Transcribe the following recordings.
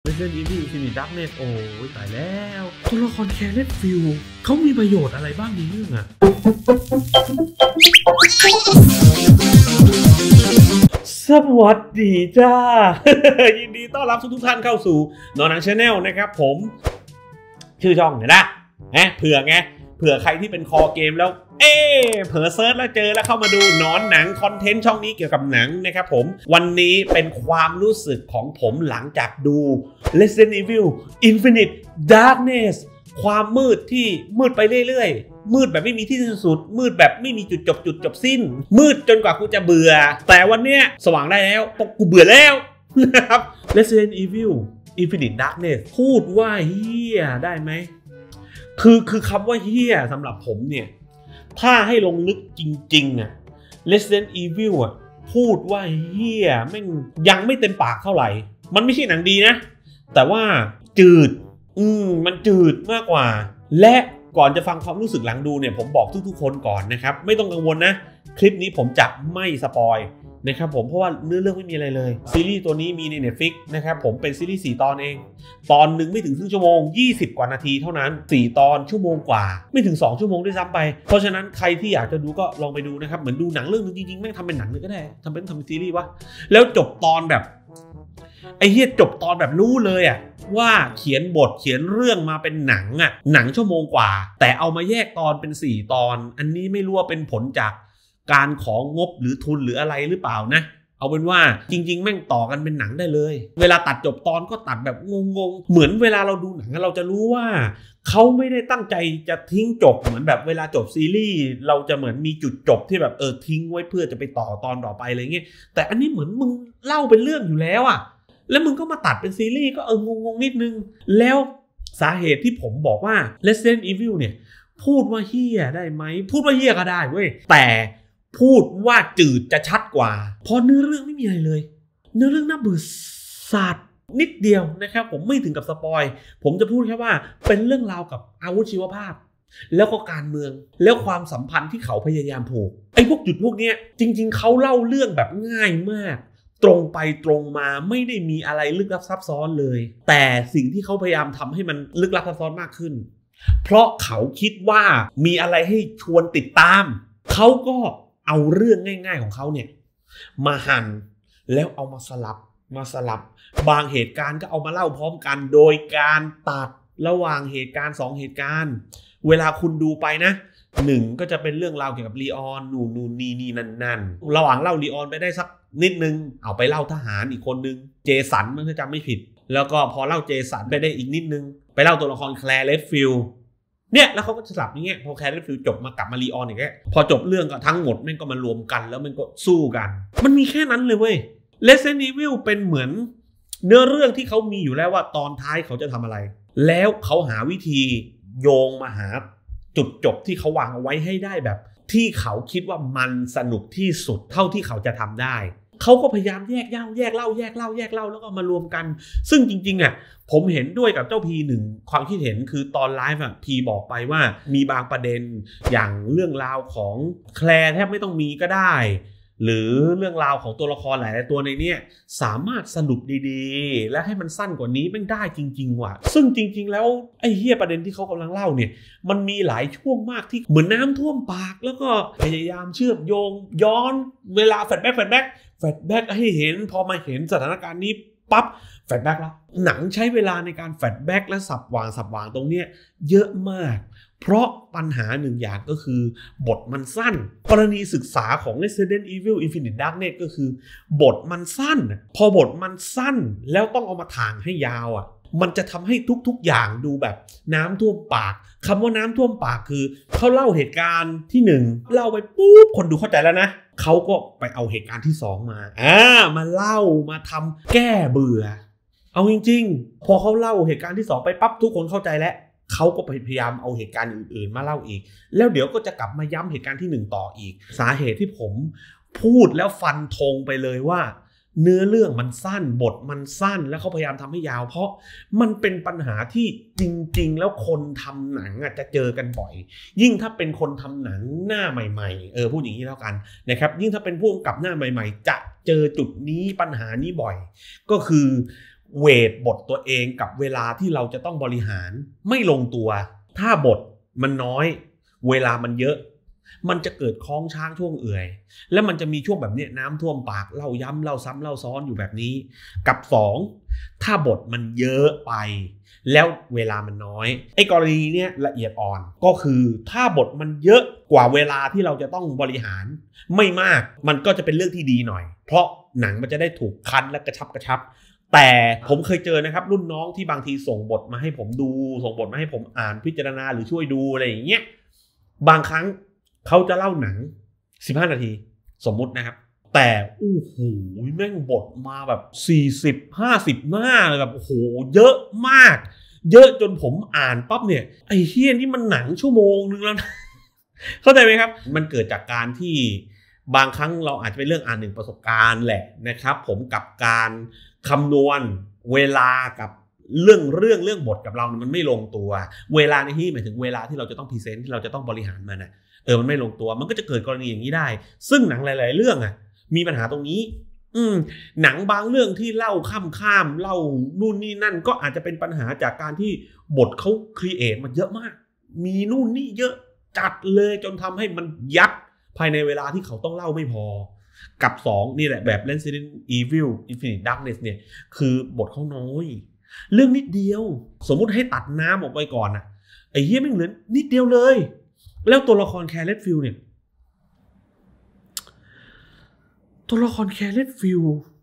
Resident Evil Infinite Darkness โอ้ยตายแล้วตัวละครแคเรตฟิลเขามีประโยชน์อะไรบ้างในเรื่องอะสวัสดีจ้า ยินดีต้อนรับทุกท่านเข้าสู่นอนหนัง Channel นะครับผมชื่อช่องเนี่ยนะเผื่อใครที่เป็นคอเกมแล้วเผลอเซิร์ชแล้วเจอแล้วเข้ามาดูนอนหนังคอนเทนต์ช่องนี้เกี่ยวกับหนังนะครับผมวันนี้เป็นความรู้สึกของผมหลังจากดู Resident Evil Infinite Darkness ความมืดที่มืดไปเรื่อยๆมืดแบบไม่มีที่สิ้นสุดมืดแบบไม่มีจุดจบสิ้นมืดจนกว่ากูจะเบื่อแต่วันเนี้ยสว่างได้แล้วกูเบื่อแล้วนะครับ Resident Evil Infinite Darkness พูดว่าเฮียได้ไหมคือคำว่าเฮียสำหรับผมเนี่ยถ้าให้ลงลึกจริงๆอ่ะ Resident Evil อ่ะพูดว่าเฮียแม่งยังไม่เต็มปากเท่าไหร่มันไม่ใช่หนังดีนะแต่ว่าจืดมันจืดมากกว่าและก่อนจะฟังความรู้สึกหลังดูเนี่ยผมบอกทุกๆคนก่อนนะครับไม่ต้องกังวลนะคลิปนี้ผมจะไม่สปอยนะครับผมเพราะว่าเรื่องไม่มีอะไรเลยซีรีส์ตัวนี้มีใน Netflix นะครับผมเป็นซีรีส์4 ตอนเองตอนหนึ่งไม่ถึงครึ่งชั่วโมง20กว่านาทีเท่านั้น4 ตอนชั่วโมงกว่าไม่ถึง2 ชั่วโมงด้วยซ้ำไปเพราะฉะนั้นใครที่อยากจะดูก็ลองไปดูนะครับเหมือนดูหนังเรื่องนึงจริงๆแม่งทำเป็นหนังเลยก็ได้ทำเป็นซีรีส์วะแล้วจบตอนแบบไอ้เหี้ยจบตอนแบบรู้เลยอะว่าเขียนบทเขียนเรื่องมาเป็นหนังอะหนังชั่วโมงกว่าแต่เอามาแยกตอนเป็น4 ตอนอันนี้ไม่รู้ว่าเป็นผลจากการของงบหรือทุนหรืออะไรหรือเปล่านะเอาเป็นว่าจริงๆแม่งต่อกันเป็นหนังได้เลยเวลาตัดจบตอนก็ตัดแบบงงๆเหมือนเวลาเราดูหนังเราจะรู้ว่าเขาไม่ได้ตั้งใจจะทิ้งจบเหมือนแบบเวลาจบซีรีส์เราจะเหมือนมีจุดจบที่แบบทิ้งไว้เพื่อจะไปต่อตอนต่อไปอะไรเงี้ยแต่อันนี้เหมือนมึงเล่าเป็นเรื่องอยู่แล้วอะแล้วมึงก็มาตัดเป็นซีรีส์ก็งงๆนิดนึงแล้วสาเหตุที่ผมบอกว่า Resident Evil เนี่ยพูดว่าเฮียได้ไหมพูดว่าเฮียก็ได้เว้ยแต่พูดว่าจืดจะชัดกว่าเพราะเนื้อเรื่องไม่มีอะไรเลยเนื้อเรื่องน่าเบื่อสัตว์นิดเดียวนะครับผมไม่ถึงกับสปอยผมจะพูดแค่ว่าเป็นเรื่องราวกับอาวุธชีวภาพแล้วก็การเมืองแล้วความสัมพันธ์ที่เขาพยายามผูกไอ้พวกจุดพวกนี้จริงๆเขาเล่าเรื่องแบบง่ายมากตรงไปตรงมาไม่ได้มีอะไรลึกลับซับซ้อนเลยแต่สิ่งที่เขาพยายามทำให้มันลึกลับซับซ้อนมากขึ้นเพราะเขาคิดว่ามีอะไรให้ชวนติดตามเขาก็เอาเรื่องง่ายๆของเขาเนี่ยมาหั่นแล้วเอามาสลับบางเหตุการณ์ก็เอามาเล่าพร้อมกันโดยการตัดระหว่างเหตุการณ์2เหตุการณ์เวลาคุณดูไปนะ1ก็จะเป็นเรื่องราวเกี่ยวกับลีออนนู่นนี่นั่นระหว่างเล่าลีออนไปได้สักนิดนึงเอาไปเล่าทหารอีกคนนึงเจสันมันก็จำไม่ผิดแล้วก็พอเล่าเจสันไปได้อีกนิดนึงไปเล่าตัวละครแคลร์เรดฟิลด์เนี่ยแล้วเขาก็สลับอย่างเงี้ยพอแคร์เรดฟิลด์จบมากลับมาลีออนอย่างเงี้ยพอจบเรื่องก็ทั้งหมดมันก็มารวมกันแล้วมันก็สู้กันมันมีแค่นั้นเลยเว้ย Resident Evil เป็นเหมือนเนื้อเรื่องที่เขามีอยู่แล้วว่าตอนท้ายเขาจะทำอะไรแล้วเขาหาวิธีโยงมาหาจุดจบที่เขาวางเอาไว้ให้ได้แบบที่เขาคิดว่ามันสนุกที่สุดเท่าที่เขาจะทำได้เขาก็พยายามแยกเล่าแล้วก็มารวมกันซึ่งจริงๆอ่ะผมเห็นด้วยกับเจ้าพีหนึ่งความคิดเห็นคือตอนไลฟ์อ่ะพีบอกไปว่ามีบางประเด็นอย่างเรื่องราวของแคลร์แทบไม่ต้องมีก็ได้หรือเรื่องราวของตัวละครหลายๆตัวในนี้สามารถสรุปดีๆและให้มันสั้นกว่านี้ไม่ได้จริงๆว่ะซึ่งจริงๆแล้วไอ้เหี้ยประเด็นที่เขากำลังเล่าเนี่ยมันมีหลายช่วงมากที่เหมือนน้ำท่วมปากแล้วก็พยายามเชื่อมโยงย้อนเวลาแฟลชแบ็กให้เห็นพอมาเห็นสถานการณ์นี้ปั๊บแฟลชแบ็กแล้วหนังใช้เวลาในการแฟลชแบ็กและสับวางตรงเนี้ยเยอะมากเพราะปัญหาหนึ่งอย่างก็คือบทมันสั้นกรณีศึกษาของ Resident Evil Infinite Darkness ก็คือบทมันสั้นพอบทมันสั้นแล้วต้องเอามาถ่างให้ยาวอ่ะมันจะทำให้ทุกๆอย่างดูแบบน้ำท่วมปากคำว่าน้ำท่วมปากคือเขาเล่าเหตุการณ์ที่1เล่าไปปุ๊บคนดูเข้าใจแล้วนะเขาก็ไปเอาเหตุการณ์ที่2มาเล่ามาทำแก้เบื่อเอาจริงๆพอเขาเล่าเหตุการณ์ที่2ไปปั๊บทุกคนเข้าใจแล้วเขาก็พยายามเอาเหตุการณ์อื่นๆมาเล่าอีกแล้วเดี๋ยวก็จะกลับมาย้ำเหตุการณ์ที่1ต่ออีกสาเหตุที่ผมพูดแล้วฟันธงไปเลยว่าเนื้อเรื่องมันสั้นบทมันสั้นแล้วเขาพยายามทำให้ยาวเพราะมันเป็นปัญหาที่จริงๆแล้วคนทำหนังจะเจอกันบ่อยยิ่งถ้าเป็นคนทำหนังหน้าใหม่ๆพูดอย่างนี้แล้วกันนะครับยิ่งถ้าเป็นผู้กำกับหน้าใหม่ๆจะเจอจุดนี้ปัญหานี้บ่อยก็คือเวทบทตัวเองกับเวลาที่เราจะต้องบริหารไม่ลงตัวถ้าบทมันน้อยเวลามันเยอะมันจะเกิดคล้องช้างช่วงเอื่อยแล้วมันจะมีช่วงแบบนี้น้ำท่วมปากเล่าย้ำเล่าซ้ำเล่าซ้อนอยู่แบบนี้กับ2ถ้าบทมันเยอะไปแล้วเวลามันน้อยไอ้กรณีเนี้ยละเอียดอ่อนก็คือถ้าบทมันเยอะกว่าเวลาที่เราจะต้องบริหารไม่มากมันก็จะเป็นเรื่องที่ดีหน่อยเพราะหนังมันจะได้ถูกคั้นและกระชับแต่ผมเคยเจอนะครับรุ่นน้องที่บางทีส่งบทมาให้ผมดูส่งบทมาให้ผมอ่านพิจารณาหรือช่วยดูอะไรอย่างเงี้ยบางครั้งเขาจะเล่าหนัง15 นาทีสมมุตินะครับแต่โอ้โหแม่งบทมาแบบ40-50 หน้าเลยแบบโอ้โหเยอะมากเยอะจนผมอ่านปั๊บเนี่ยไอ้เหี้ยนี่มันหนังชั่วโมงนึงแล้วนะเข้าใจไหมครับมันเกิดจากการที่บางครั้งเราอาจจะเป็นเรื่องอ่านหนึ่งประสบการณ์แหละนะครับผมกับการคำนวณเวลากับเรื่องบทกับเรามันไม่ลงตัวเวลาในที่หมายถึงเวลาที่เราจะต้องพรีเซนต์ที่เราจะต้องบริหารมันมันไม่ลงตัวมันก็จะเกิดกรณีอย่างนี้ได้ซึ่งหนังหลายๆเรื่องมีปัญหาตรงนี้หนังบางเรื่องที่เล่าข้ามเล่านู่นนี่นั่นก็อาจจะเป็นปัญหาจากการที่บทเขาครีเอทมันเยอะมากมีนู่นนี่เยอะจัดเลยจนทำให้มันยัดภายในเวลาที่เขาต้องเล่าไม่พอกับ2นี่แหละแบบ Resident Evil Infinite Darkness เนี่ยคือบทเขาน้อยเรื่องนิดเดียวสมมุติให้ตัดน้ำออกไปก่อนไอ้เหี้ยไม่เหลือนิดเดียวเลยแล้วตัวละครแคร์เลตฟิลเนี่ยตัวละครแคร์เลตฟิล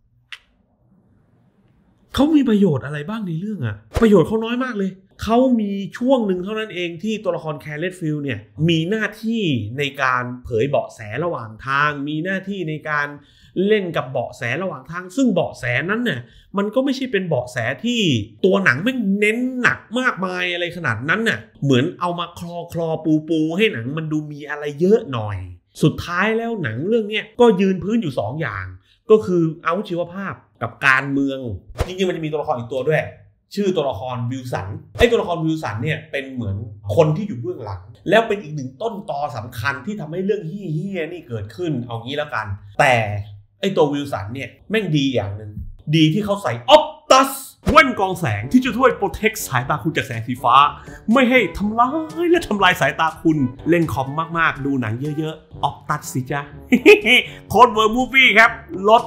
เขามีประโยชน์อะไรบ้างในเรื่องประโยชน์เขาน้อยมากเลยเขามีช่วงหนึ่งเท่านั้นเองที่ตัวละครแคร์เลตฟิลเนี่ยมีหน้าที่ในการเผยเบาะแสระหว่างทางมีหน้าที่ในการเล่นกับเบาะแสระหว่างทางซึ่งเบาะแสนั้นเนี่ยมันก็ไม่ใช่เป็นเบาะแสที่ตัวหนังไม่เน้นหนักมากมายอะไรขนาดนั้นน่ะเหมือนเอามาคลอปูให้หนังมันดูมีอะไรเยอะหน่อยสุดท้ายแล้วหนังเรื่องนี้ก็ยืนพื้นอยู่2อย่างก็คืออาวุธชีวภาพกับการเมืองจริงๆมันจะมีตัวละครอีกตัวด้วยชื่อตัวละครวิลสันไอ้ตัวละครวิลสันเนี่ยเป็นเหมือนคนที่อยู่เบื้องหลังแล้วเป็นอีกหนึ่งต้นตอสำคัญที่ทำให้เรื่องเฮี้ยนี่เกิดขึ้นเอางี้แล้วกันแต่ไอ้ตัววิลสันเนี่ยแม่งดีอย่างหนึ่งดีที่เขาใส่ออปตัสแว่นกรองแสงที่จะช่วยโปรเทคสายตาคุณจากแสงสีฟ้าไม่ให้ทำลายสายตาคุณเล่นคอมมากๆดูหนังเยอะๆออปตัสสิจ๊ะ โค้ดเวอร์มูฟวี่ครับลด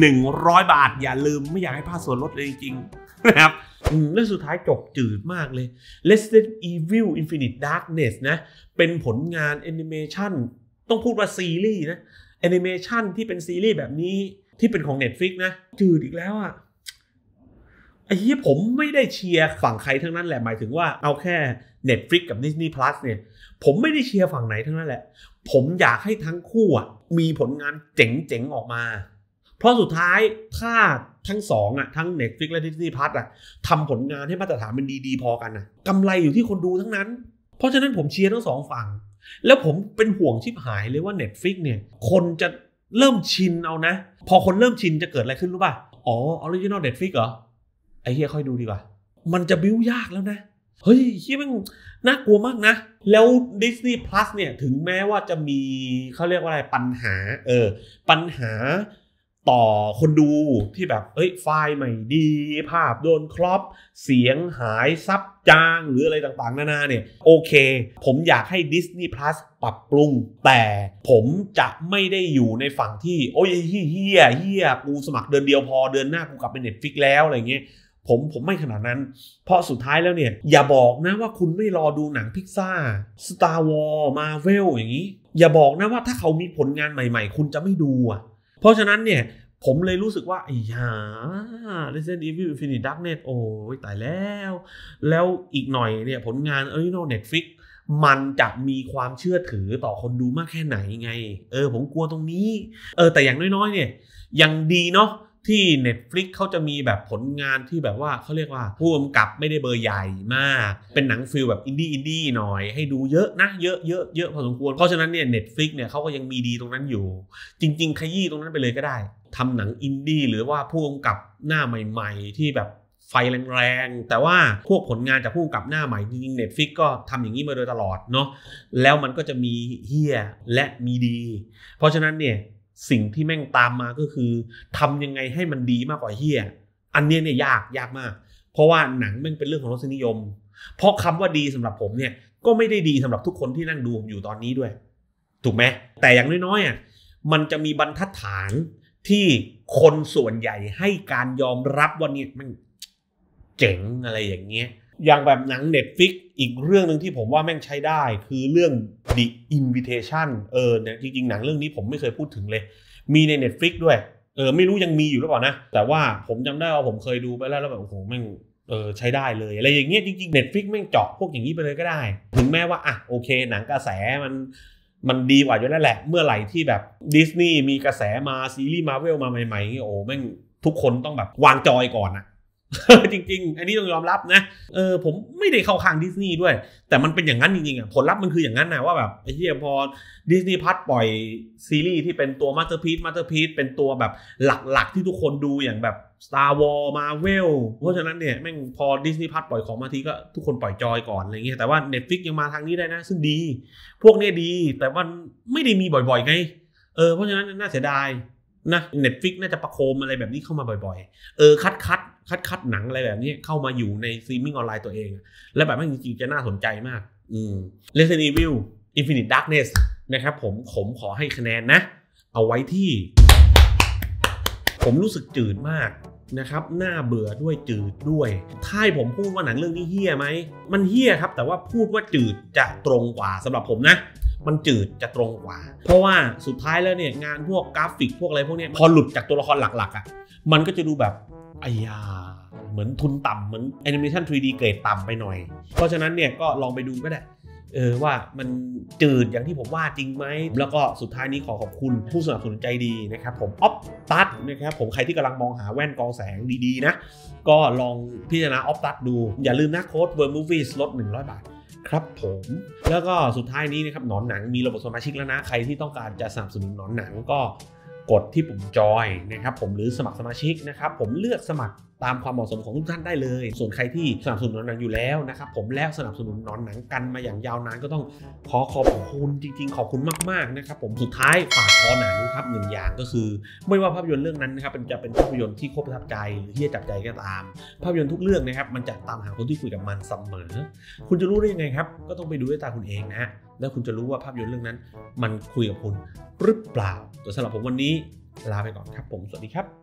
100 บาทอย่าลืมไม่อยากให้พลาดส่วนลดเลยจริงๆนะครับและสุดท้ายจบจืดมากเลย Resident Evil Infinite Darkness นะเป็นผลงานแอนิเมชันต้องพูดว่าซีรีส์นะแอนิเมชันที่เป็นซีรีส์แบบนี้ที่เป็นของ Netflix นะจืดอีกแล้วไอ้ที่ผมไม่ได้เชียร์ฝั่งใครทั้งนั้นแหละหมายถึงว่าเอาแค่ Netflix กับ Disney Plus เนี่ยผมไม่ได้เชียร์ฝั่งไหนทั้งนั้นแหละผมอยากให้ทั้งคู่มีผลงานเจ๋งๆออกมาเพราะสุดท้ายถ้าทั้ง2ทั้ง Netflix และ Disney Plus ทำผลงานให้มาตรฐานมันดีพอกันกำไรอยู่ที่คนดูทั้งนั้นเพราะฉะนั้นผมเชียร์ทั้ง2ฝั่งแล้วผมเป็นห่วงชิบหายเลยว่า Netflix เนี่ยคนจะเริ่มชินเอานะพอคนเริ่มชินจะเกิดอะไรขึ้นรู้ป่ะอ๋อ Original Netflix เหรอไอ้เหี้ยค่อยดูดีกว่ามันจะบิ้วยากแล้วนะเฮ้ยเหี้ยมันน่ากลัวมากนะแล้ว Disney Plus เนี่ยถึงแม้ว่าจะมีเขาเรียกว่าอะไรปัญหาปัญหาต่อคนดูที่แบบไฟล์ไม่ดีภาพโดนครอปเสียงหายซับจางหรืออะไรต่างๆนานาเนี่ยโอเคผมอยากให้ Disney Plus ปรับปรุงแต่ผมจะไม่ได้อยู่ในฝั่งที่โอ้ยเฮียกูสมัครเดือนเดียวพอเดือนหน้ากูกลับไป Netflix แล้วอะไรเงี้ยผมไม่ขนาดนั้นเพราะสุดท้ายแล้วเนี่ยอย่าบอกนะว่าคุณไม่รอดูหนังพิกซ่า Star Wars Marvel อย่างนี้อย่าบอกนะว่าถ้าเขามีผลงานใหม่ๆคุณจะไม่ดูเพราะฉะนั้นเนี่ยผมเลยรู้สึกว่าResident Evil Infinite Darkness โอ้ยตายแล้วอีกหน่อยเนี่ยผลงาน Original Netflix มันจะมีความเชื่อถือต่อคนดูมากแค่ไหนไงผมกลัวตรงนี้แต่อย่างน้อยๆเนี่ยยังดีเนาะที่ Netflix เขาจะมีแบบผลงานที่แบบว่าเขาเรียกว่าผู้กำกับไม่ได้เบอร์ใหญ่มากเป็นหนังฟิลแบบอินดี้หน่อยให้ดูเยอะนะเยอะพอสมควรเพราะฉะนั้นเนี่ย Netflix เนี่ยเขาก็ยังมีดีตรงนั้นอยู่จริงๆขยี้ตรงนั้นไปเลยก็ได้ทำหนังอินดี้หรือว่าผู้กำกับหน้าใหม่ๆที่แบบไฟแรงๆแต่ว่าพวกผลงานจากผู้กำกับหน้าใหม่จริงๆ Netflix ก็ทำอย่างนี้มาโดยตลอดเนาะแล้วมันก็จะมีเฮี้ยและมีดีเพราะฉะนั้นเนี่ยสิ่งที่แม่งตามมาก็คือทำยังไงให้มันดีมากกว่าเฮี้ยอันนี้เนี่ยยากมากเพราะว่าหนังมันเป็นเรื่องของรสนิยมเพราะคำว่าดีสำหรับผมเนี่ยก็ไม่ได้ดีสำหรับทุกคนที่นั่งดูผมอยู่ตอนนี้ด้วยถูกไหมแต่อย่างน้อยๆอ่ะมันจะมีบรรทัดฐานที่คนส่วนใหญ่ให้การยอมรับว่าเนี่ยมันเจ๋งอะไรอย่างเงี้ยอย่างแบบหนัง Netflix อีกเรื่องนึงที่ผมว่าแม่งใช้ได้คือเรื่อง The Invitation เนี่ยจริงๆหนังเรื่องนี้ผมไม่เคยพูดถึงเลยมีใน Netflix ด้วยไม่รู้ยังมีอยู่หรือเปล่านะแต่ว่าผมจำได้ว่าผมเคยดูไปแล้วแบบโอ้โหแม่งใช้ได้เลยอะไรอย่างเงี้ยจริงๆ Netflix แม่งเจาะพวกอย่างนี้ไปเลยก็ได้ถึงแม้ว่าโอเคหนังกระแสมันดีกว่าอยู่แล้วแหละเมื่อไหร่ที่แบบดิสนีย์มีกระแสมาซีรีส์มาร์เวลมาใหม่ๆโอ้แม่งทุกคนต้องแบบวางจอยก่อนอะ จริงๆอันนี้ต้องยอมรับนะผมไม่ได้เข้าข้างดิสนีย์ด้วยแต่มันเป็นอย่างนั้นจริงๆอ่ะผลลัพธ์มันคืออย่างนั้นนะว่าแบบไอ้เหี้ยพอดิสนีย์พัทปล่อยซีรีส์ที่เป็นตัวมาสเตอร์พีซเป็นตัวแบบหลักๆที่ทุกคนดูอย่างแบบ Star Wars Marvel เพราะฉะนั้นเนี่ยแม่งพอดิสนีย์พัทปล่อยของมาทีก็ทุกคนปล่อยจอยก่อนอะไรเงี้ยแต่ว่า Netflix ยังมาทางนี้ได้นะซึ่งดีพวกนี้ดีแต่มันไม่ได้มีบ่อยๆไงเพราะฉะนั้นน่าเสียดายนะ Netflix น่าจะประโคมอะไรแบบนี้เข้ามาบ่อยๆคัดหนังอะไรแบบนี้เข้ามาอยู่ในสตรีมมิ่งออนไลน์ตัวเองและแบบนั้นจริงๆจะน่าสนใจมากResident Evil Infinite Darkness นะครับผมขอให้คะแนนนะเอาไว้ที่ผมรู้สึกจืดมากนะครับน่าเบื่อด้วยจืดด้วยถ้าให้ผมพูดว่าหนังเรื่องนี้เหี้ยไหมมันเหี้ยครับแต่ว่าพูดว่าจืดจะตรงกว่าสำหรับผมนะมันจืดจะตรงกว่าเพราะว่าสุดท้ายแล้วเนี่ยงานพวกกราฟิกพวกอะไรพวกนี้พอหลุดจากตัวละครหลักๆอ่ะมันก็จะดูแบบเหมือนทุนต่ำเหมือนแอนิเมชัน 3D เกรดต่ำไปหน่อยเพราะฉะนั้นเนี่ยก็ลองไปดูก็ได้ว่ามันจืดอย่างที่ผมว่าจริงไหมแล้วก็สุดท้ายนี้ขอขอบคุณผู้สนับสนุนใจดีนะครับผมออฟตัสนะครับผมใครที่กำลังมองหาแว่นกรองแสงดีๆนะก็ลองพิจารณาออฟตัสดูอย่าลืมนะโค้ด WORMOVIES ลด100 บาทครับผมแล้วก็สุดท้ายนี้นะครับหนอนหนังมีระบบสมาชิกแล้วนะใครที่ต้องการจะสนับสนุนหนอนหนังก็กดที่ปุ่มจอยนะครับผมหรือสมัครสมาชิกนะครับผมเลือกสมัครตามความเหมาะสมของทุกท่านได้เลยส่วนใครที่สนับสนุนหนอนหนังอยู่แล้วนะครับผมแล้วสนับสนุนหนอนหนังกันมาอย่างยาวนานก็ต้องขอบคุณจริงๆขอบคุณมากๆนะครับผมสุดท้ายฝากคอหนังครับ1อย่างก็คือไม่ว่าภาพยนตร์เรื่องนั้นนะครับจะเป็นภาพยนตร์ที่โคตรประทับใจหรือที่จับใจก็ตามภาพยนตร์ทุกเรื่องนะครับมันจะตามหาคนที่คุยกับมันเสมอคุณจะรู้ได้ยังไงครับก็ต้องไปดูด้วยตาคุณเองนะแล้วคุณจะรู้ว่าภาพยนตร์เรื่องนั้นมันคุยกับคุณหรือเปล่าแต่สำหรับผมวันนี้ลาไปก่อนครับผมสวัสดีครับ